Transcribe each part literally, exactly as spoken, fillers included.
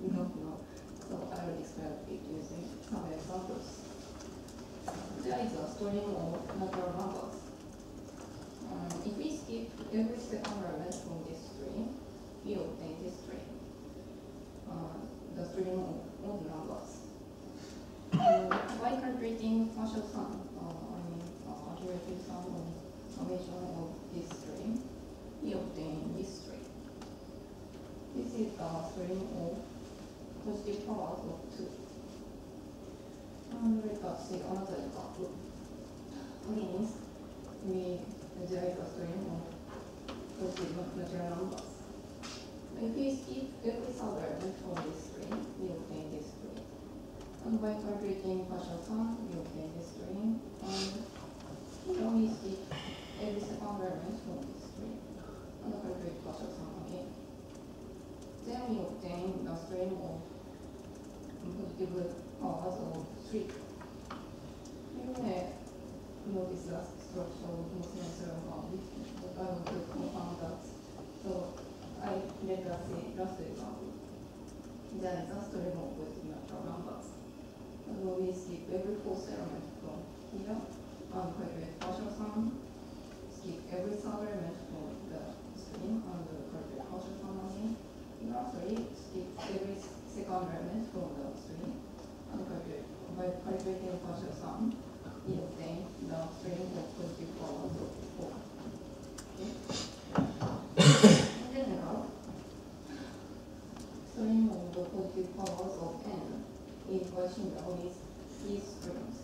don't know. So I will describe it using some examples. There is a string of natural numbers. Um, if we skip every second element from this string, we obtain this string, uh, the string of odd numbers. Um, by calculating partial sum, uh, I mean uh, cumulative sum of summation of this string, we obtain this string. This is the string of positive powers of two. And let us see another example. Means we derive a string of positive natural numbers. If we skip every third element from this string, we obtain this string. And by calculating partial sum, we obtain this string. And here we skip every second element from this string and calculate partial sum again. Then we obtain the string of positive powers of three. You may notice the structure of Moessner theorem, but I want to confirm that. So I let us see last example. There is a string of positive natural numbers. And we skip every fourth element from here and calculate partial sum, skip every third element from the string and calculate partial sum again. Lastly, skip every second element from the string and calculate. By calculating partial sum, we obtain the string of positive powers of four. Okay? In general, string of the positive powers of n is Weishinger with these strings.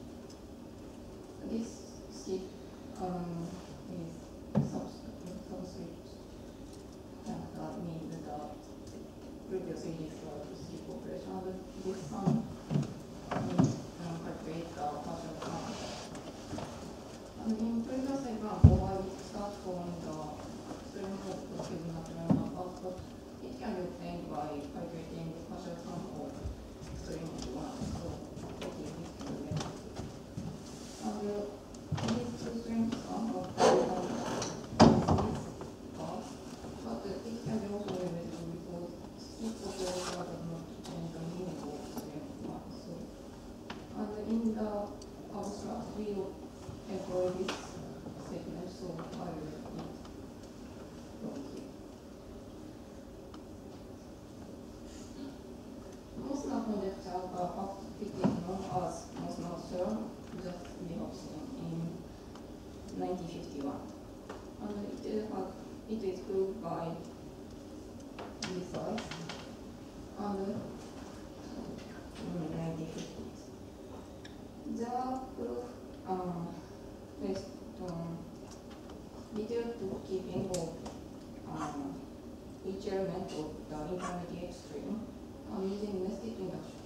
This skip um, is subscript, and that means the previously described skip operation. This sum means um, calculate the partial sum. And in previous example, I will start from the string of positive natural numbers, but it can be obtained by calculating the partial sum of string of one. So it is this two methods. And uh, these two strings are of but uh, it can be also limited because skip operator does not change the meaning of string of one. So, and in the abstract, we will employ this statement, so I will read from here. Moessner conjecture are particularly known as Moessner theorem, that we have seen in nineteen fifty-one. And it is, uh, it is proved by these guys and in the nineteen fifties. The proof um, based on detailed bookkeeping of um, each element of the intermediate string and using nested induction.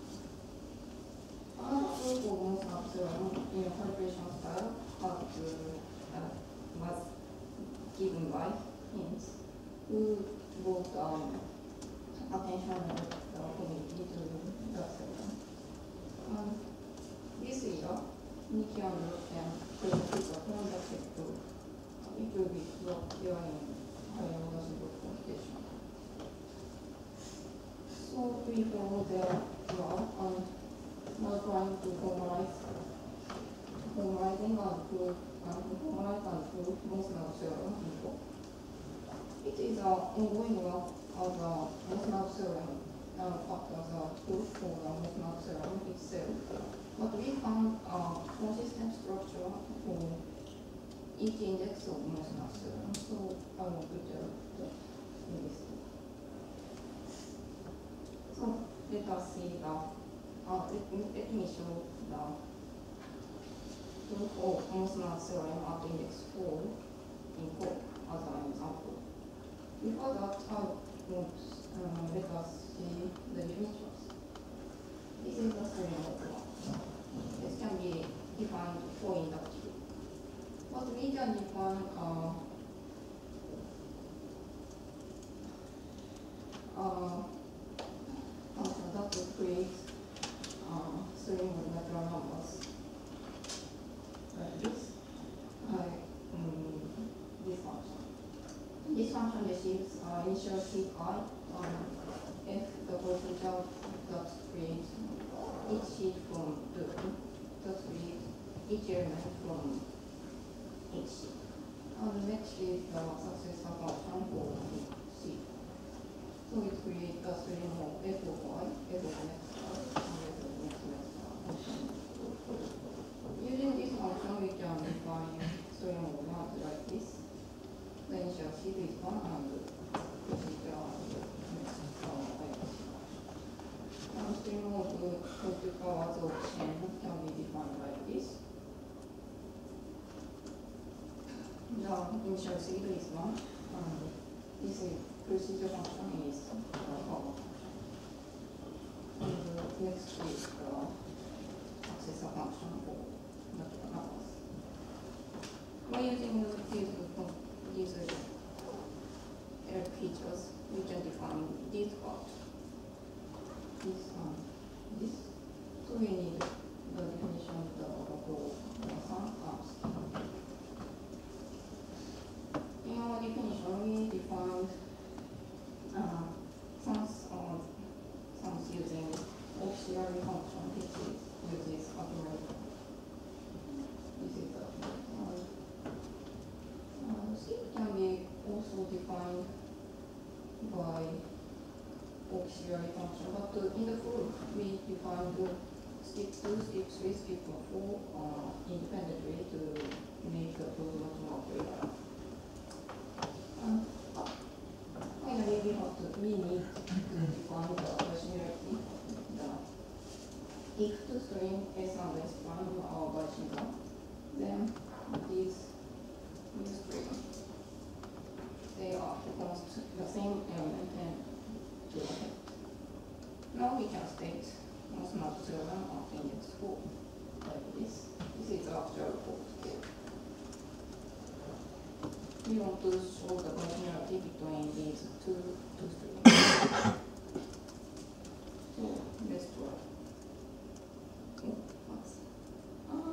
Another proof of Moessner theorem in a calculation style had to, uh, was given by hints who brought um, attention of the community to the theorem. Um, this year, Nikki and Rosen presented a conjective proof. It will be brought during higher order computation. So we follow their law and now trying to formalize, formalizing and prove, and formalize and prove Moessner theorem in full. It is an ongoing work of the Moessner theorem, and fact as a proof for the Moessner theorem itself. But we found a consistent structure for each index of Moessner theorem, so I will put that in this book. So let us see the Uh, let, me, let me show the proof of Moessner theorem at index four in four as an example. Before that, I would uh, let us see the definitions. This is the string of one. This can be defined for inductive. But we can define uh, uh, function that would create Uh, string of natural numbers like this, like um, this function. This function receives uh, initial seed I and f each element from each seed. And next is the successor function for each seed. So it creates a stream of f of y, f of next star, and f of next next star. Using this function, we can define stream of math like this. The initial seed is one and procedure next star. And stream of positive powers of n can be defined like this. The initial seed is one, and this is procedure function is the power function. And the next is the successor function for natural numbers. By using these, these uh, features, we can define this part, this and this. So we need the definition of the for the sum terms. In our definition, we defined uh, sums or sums using auxiliary function, which is uses accumulator. This is the uh, uh, seed can be also defined by auxiliary function, but uh, in the proof we defined uh, step two, step three, step four uh, independently to make the closed operator. Um, finally, we have to we need to define the bisimilarity. The if two string S and S prime are bisimilar, then these new string they are the same element and to the head. Now we can state Moessner theorem of index four like this. This is the actual code. We want to show the bisimilarity between these two, two strings. So let's try. Oh, what's ah.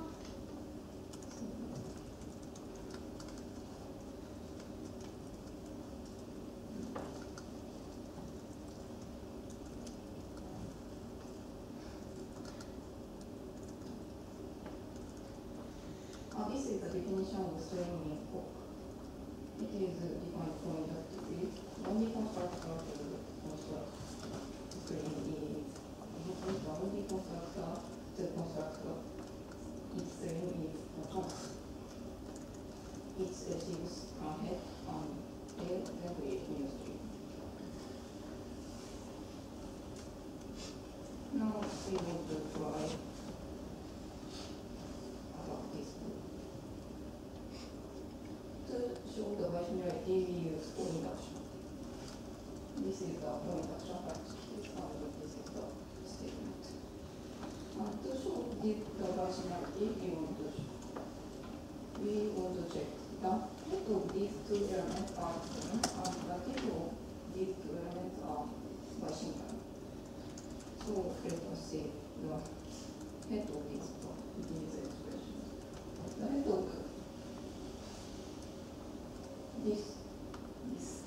Uh, this is the definition of string in fork. It is uh, defined from inductively. When we constructor to construct string is different from the constructor to constructor. Each string is a constant. It receives a head and tail, then create new string. Now we want to try about this group. To show the bisimilarity, we use for induction. This is the for induction fact. This is the statement. And to show the, the bisimilarity, we want to we want to check the head of these two elements are same, and the tail of these two elements are bisimilar. So let us see the head of these these expressions. The head of this this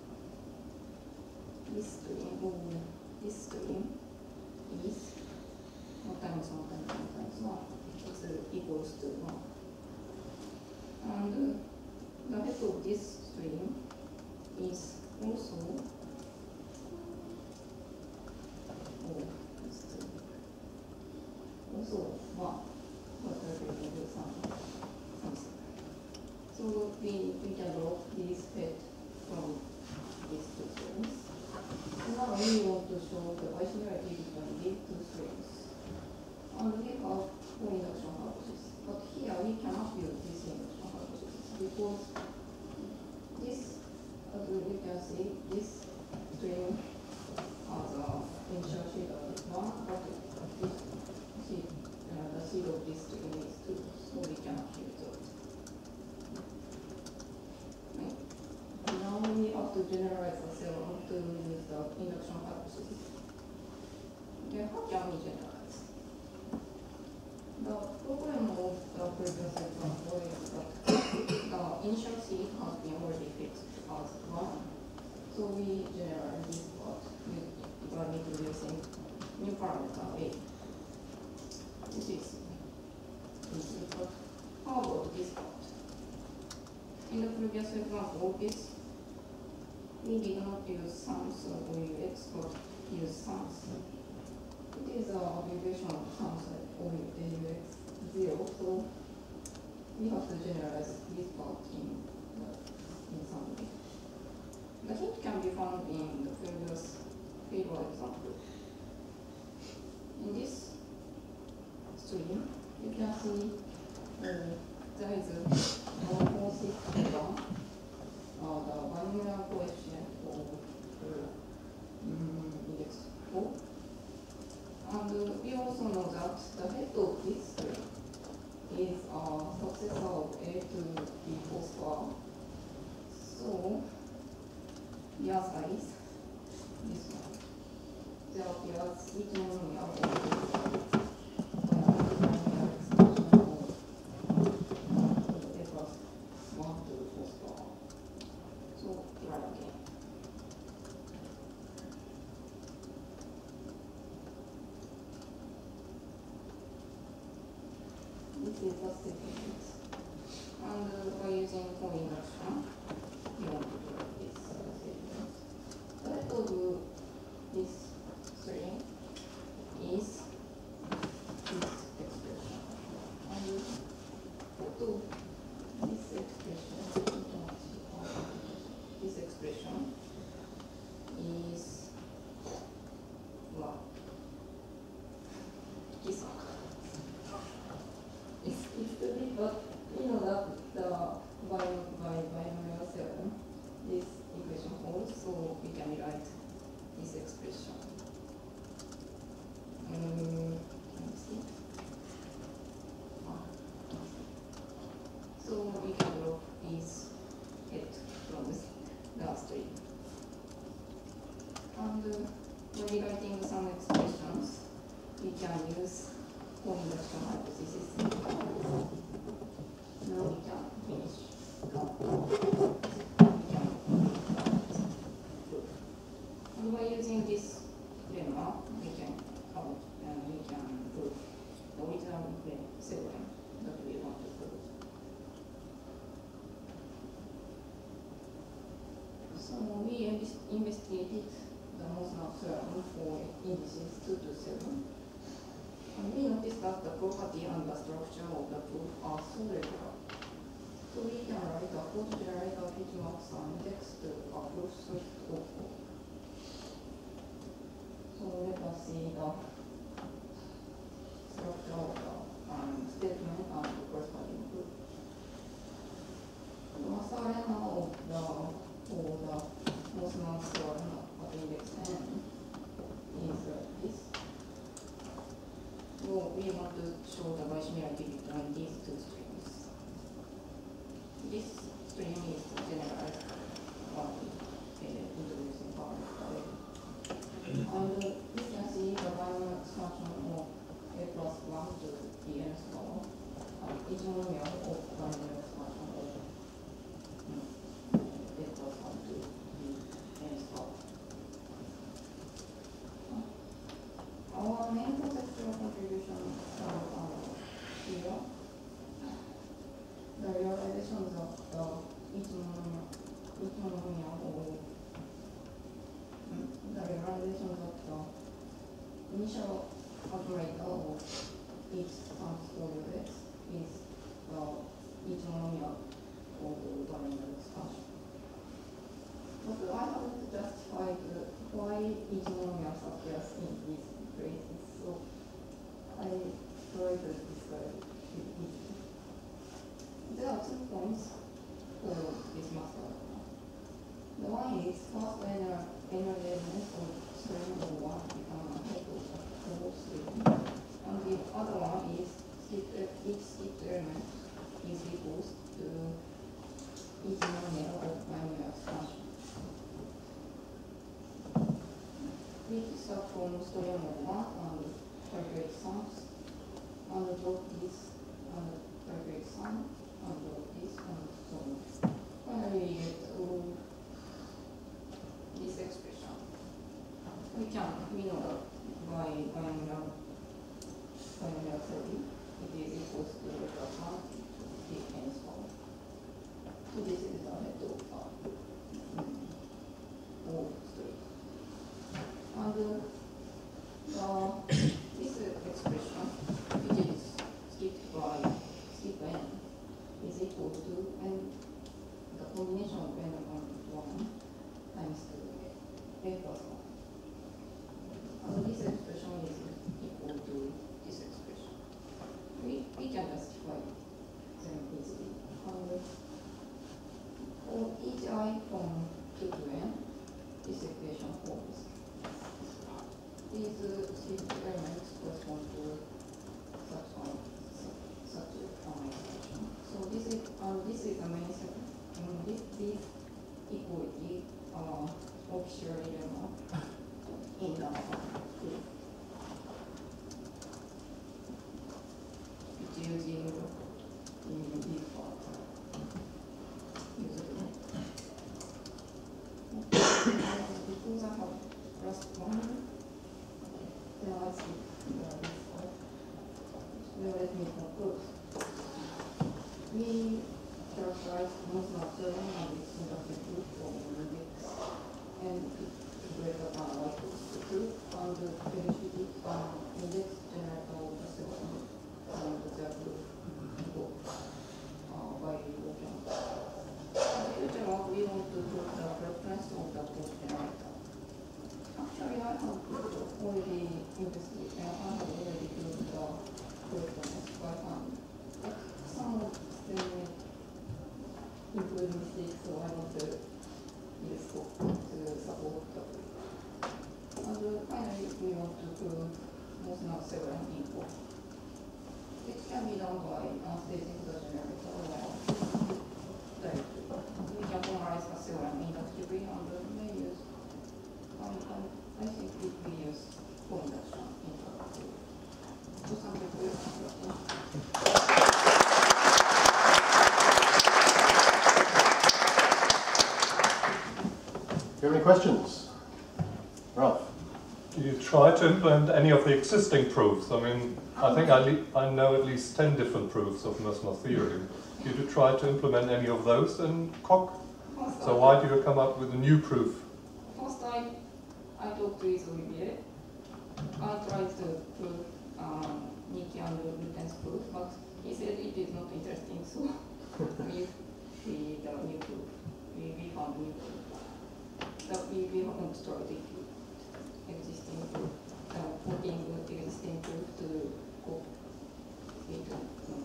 this string or this string is one times one times one times one is equals to one. And uh, the head of this string is also oh, also one, but we can do something. something. So we, we can draw this head from these two strings. And now we want to show the bisimilarity between these two strings. And we have four induction hypothesis. But here we cannot use this induction hypothesis because this, as you can see, this string has a initial seed of one, but this seed, uh, the seed of this string is two, so we cannot use it. Now we have to generalize the theorem to use the induction hypothesis. Okay, how can we generalize? The problem of the previous example is that the initial seed has been already fixed as one. So we generalize this part by introducing new parameter A. This is, this is but how about this part? In the previous example, this we did not use sums of O U X, but use sums. It is an abbreviation of sums of O U X zero, so we have to generalize this part in, the, in some way. The hint can be found in the previous table example. In this stream, you can see uh, there is a composite term, uh, the binomial coefficient of uh, um, index four. And uh, we also know that the head of this string is a successor of A to B four star. So the answer is this one. There appears binomial of binomial extension of A plus one to four star. So try again. This is the statement. And uh, by using co-induction, we want to do this uh, statement. The head of this string is this expression. And the head of this expression, this expression is what? This one. It's, it's a bit, but you know that the by by binomial theorem, this equation holds, so we can write this expression. Um, can you see? Ah. So we can drop this head from the string. And uh, when writing some expressions, we can use co-induction hypothesis. Now we can finish. We can prove. And by using this lemma, we can out and we can prove the original theorem that we want to prove. So we investigated the Moessner theorem for indices two to seven. And we noticed that the property and the structure of the proof are so regular. So we can write a photogenerator which maps an index to a proof swift of four. So let us see the structure of the um, statement and the corresponding proof. The master lemma of the, or the Moessner theorem at index n is uh, this. So we want to show the bisimilarity between these two strings. This string is generalized by uh, introducing parameter. And uh, you can see the binomial expansion of A plus one to the n star, and each monomial of binomial expansion of um, A plus one to the n star. Our main conceptual contribution are uh, here. The realizations of the each monomial, each monomial or mm, the realizations of the initial operator of each sums O U X is the each monomial of the binomial expansion. But I haven't justified why each monomial appears in these phrases, so I try to describe it easily. There are two points for this master lemma. The one is first linear element of string of one become a head of the whole string, and the other one is each skipped element is equals to each monomial of binomial expansion. We start from Theorem of one and calculate sums, and drop this and calculate sum, and drop this, and so on. Finally, we get uh, this expression. We can, we know that by binomial, binomial theory, it is equal to the plus one t n squared. So this is the head of uh, O straight. And uh, this expression, which is skipped by skip n, is equal to n, the combination of n and one times two a plus one. And this expression is equal to this expression. We, we can justify them easily. And for each I from two to n, this equation holds. These uh, three elements correspond to such one, such a expression. So this is um, this is the main section. Um, this this equality uh, officially uh, in the proof. It's using in this part. Because I have plus one. Then let's see uh, this part. Now let me conclude. We characterize Moessner theorem and its inductive proof for index, and it's greater than or equal to two, and the velocity um, index generator of the theorem and the proof equal uh, by looking. In the future, we want to prove the reference of the proof generator. Actually, I have already investigated, I have already proved the correctness by hand. But some of them include mistakes, so I want to use scope to support the proof. And uh, finally, we want to prove Moessner theorem equal. It can be done by unstating the generator or directly. We can formalize the theorem inductively and uh, may use Um, um, I think if we use for induction interactive. So something for your question. Do you have any questions? Ralph? Do you try to implement any of the existing proofs? I mean, I think I, I know at least ten different proofs of Moessner theorem. Did you try to implement any of those in Coq? So why do you come up with a new proof? First I, I talked with Olivier. I tried to prove um, Nicky and Luten's proof, but he said it is not interesting, so we see the new proof. We, we found new proof. That we, we haven't tried it with existing proof, uh, putting the existing proof to Coq into node.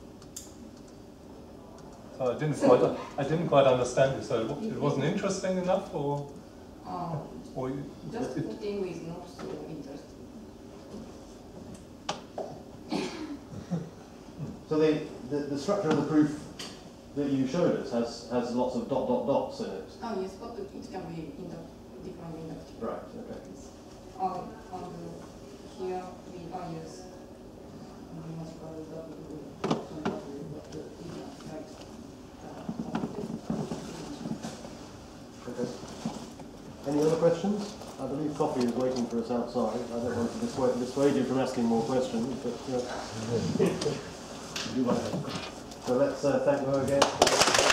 So I didn't quite, I didn't quite understand you. So it wasn't interesting enough, or, um, or you, just it, putting is not so interesting. So the, the, the structure of the proof that you showed us has, has lots of dot dot dots in it. Oh yes, but it can be in the different inductive. Right, okay. Um, and here we are use magical W, W, but right. Okay. Any other questions? I believe coffee is waiting for us outside. I don't want to dissuade, dissuade you from asking more questions, but uh, you might have. So let's uh, thank Moe again.